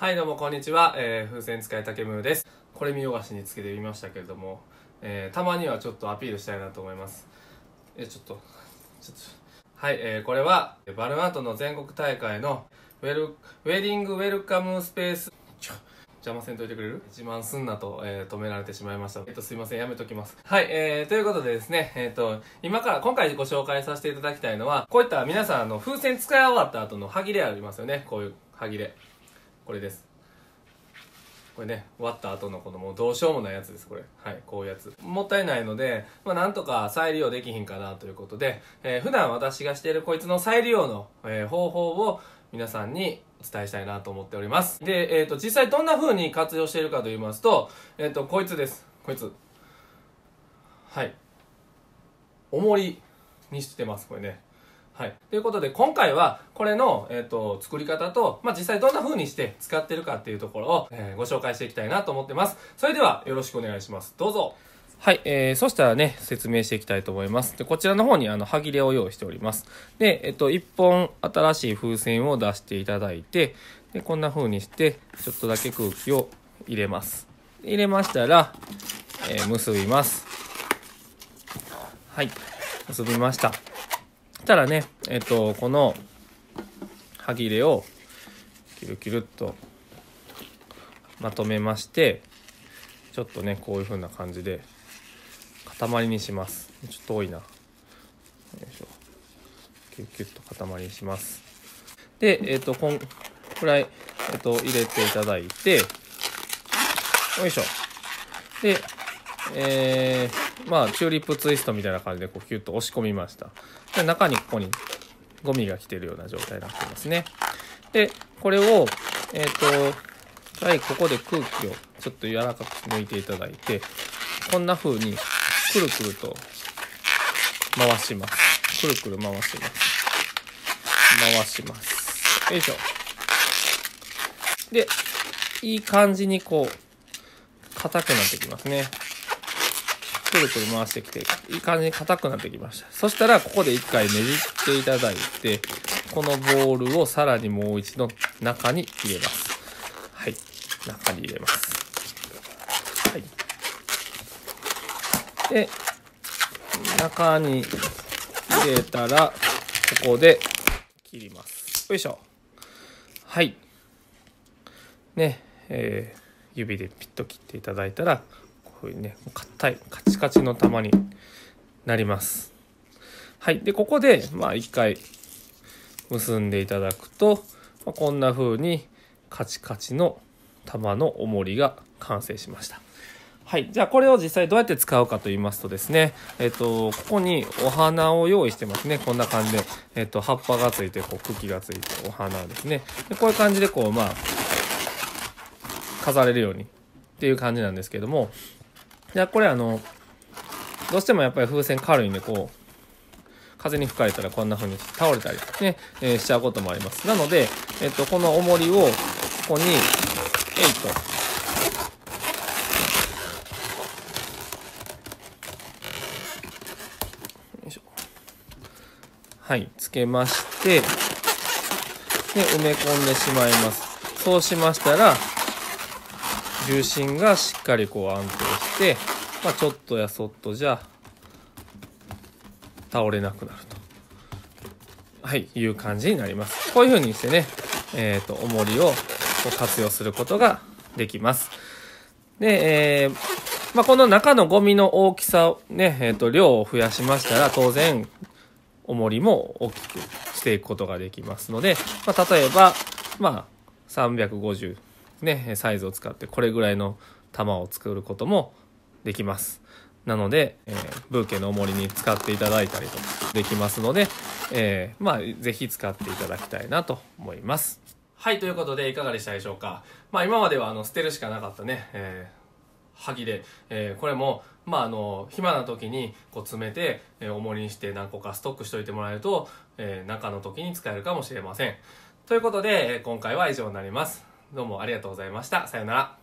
はいどうもこんにちは、風船使いたけむです。これ見よがしにつけてみましたけれども、たまにはちょっとアピールしたいなと思います。はい、これはバルーンアートの全国大会のウェディングウェルカムスペース邪魔せんといてくれる？自慢すんなと、止められてしまいました。すいません、やめときます。はい、ということでですね、今回ご紹介させていただきたいのは、こういった皆さん風船使い終わった後の歯切れありますよね。こういう歯切れ。これです。これね、割った後のこのもうどうしようもないやつです、これ。はい、こういうやつ。もったいないので、なんとか再利用できひんかなということで、普段私がしているこいつの再利用の、方法を皆さんにお伝えしたいなと思っております。で、実際どんな風に活用しているかと言いますと、こいつです。こいつ。はい。重りにしてます、これね。はい。ということで、今回は、これの、作り方と、実際どんな風にして使ってるかっていうところを、ご紹介していきたいなと思ってます。それでは、よろしくお願いします。どうぞ。はい。そしたらね、説明していきたいと思います。で、こちらの方に、歯切れを用意しております。で、1本新しい風船を出していただいて、で、こんな風にして、ちょっとだけ空気を入れます。入れましたら、結びます。はい。結びました。そしたらね、この歯切れをキュルキュルっとまとめまして、ちょっとね、こういう風な感じで塊にします。ちょっと多いな。よいしょ。キュッキュッと塊にします。で、こんくらい、入れていただいて、よいしょ。で、チューリップツイストみたいな感じでこうキュッと押し込みました。で、中にここにゴミが来てるような状態になってますね。で、これを、ここで空気をちょっと柔らかく抜いていただいて、こんな風にくるくると回します。くるくる回します。回します。よいしょ。で、いい感じにこう、硬くなってきますね。くるくる回してきて、いい感じに硬くなってきました。そしたら、ここで一回ねじっていただいて、このボールをさらにもう一度中に入れます。はい。中に入れます。はい。で、中に入れたら、ここで切ります。よいしょ。はい。ね、指でピッと切っていただいたら、こういうね、硬い、カチカチの玉になります。はい。で、ここで、一回結んでいただくと、こんな風にカチカチの玉の重りが完成しました。はい。じゃあ、これを実際どうやって使うかと言いますとですね、ここにお花を用意してますね。こんな感じで、葉っぱがついて、こう、茎がついて、お花ですね。で、こういう感じで、こう、飾れるようにっていう感じなんですけども、じゃあこれどうしてもやっぱり風船軽いんでこう風に吹かれたらこんな風に倒れたりね、しちゃうこともあります。なので、この重りをここにはい、つけまして、で、埋め込んでしまいます。そうしましたら、重心がしっかりこう安定して、ちょっとやそっとじゃ倒れなくなると。はい、いう感じになります。こういう風にしてね、重りをこう活用することができます。で、この中のゴミの大きさをね、量を増やしましたら、当然、重りも大きくしていくことができますので、例えば、350ね、サイズを使ってこれぐらいの玉を作ることもできます。なので、ブーケの重りに使っていただいたりとかできますので、ぜひ使っていただきたいなと思います。はい、ということでいかがでしたでしょうか。今までは捨てるしかなかったね、歯切れ、これも暇な時にこう詰めて、重りにして何個かストックしておいてもらえると、中の時に使えるかもしれません。ということで、今回は以上になります。どうもありがとうございました。さようなら。